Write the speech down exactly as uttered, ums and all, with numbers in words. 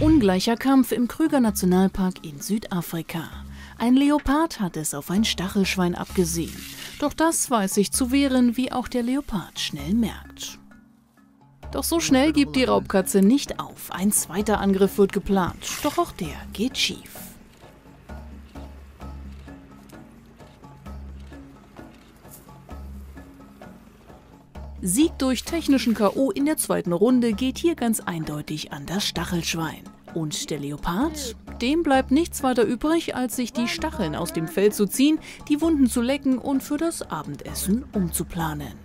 Ungleicher Kampf im Krüger-Nationalpark in Südafrika. Ein Leopard hat es auf ein Stachelschwein abgesehen. Doch das weiß sich zu wehren, wie auch der Leopard schnell merkt. Doch so schnell gibt die Raubkatze nicht auf. Ein zweiter Angriff wird geplant, doch auch der geht schief. Sieg durch technischen K O in der zweiten Runde geht hier ganz eindeutig an das Stachelschwein. Und der Leopard? Dem bleibt nichts weiter übrig, als sich die Stacheln aus dem Fell zu ziehen, die Wunden zu lecken und für das Abendessen umzuplanen.